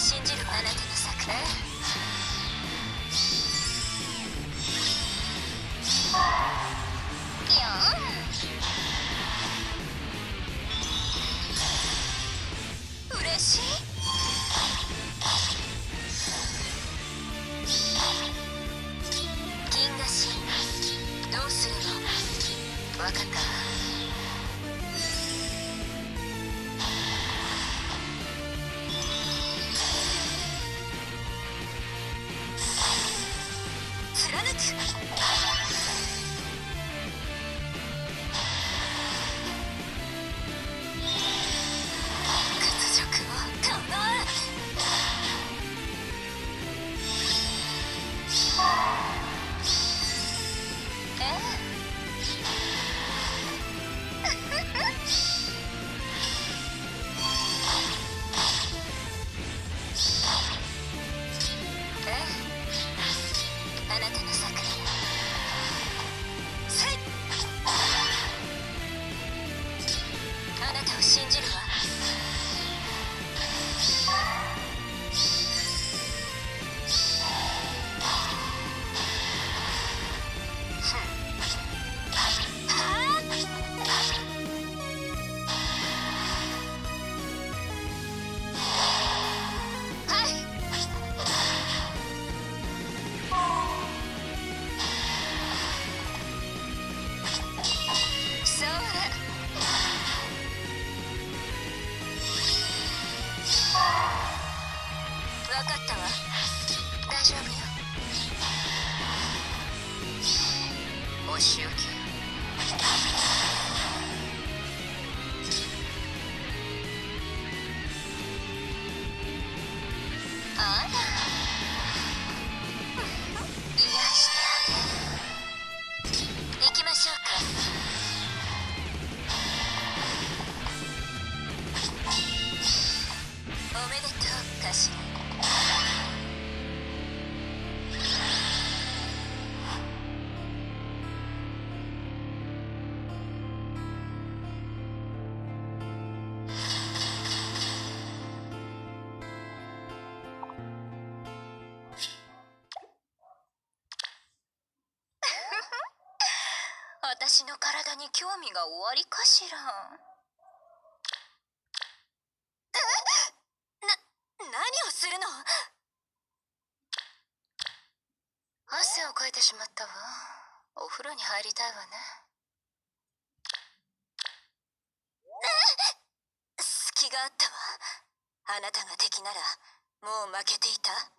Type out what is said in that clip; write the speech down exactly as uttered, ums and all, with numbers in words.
信じるあなたの作ね。よーん、嬉しい。銀河神どうすればわかったわ。貫く。屈辱をかなう。ええあなたの作品せい。あなたを信じるわ。分かったわ。大丈夫よ。お仕置き。あら癒してあげる。行きましょうか。おめでとうかしら。私の体に興味がおありかしら。な、何をするの。汗をかいてしまったわ。お風呂に入りたいわね。隙があったわ。あなたが敵ならもう負けていた。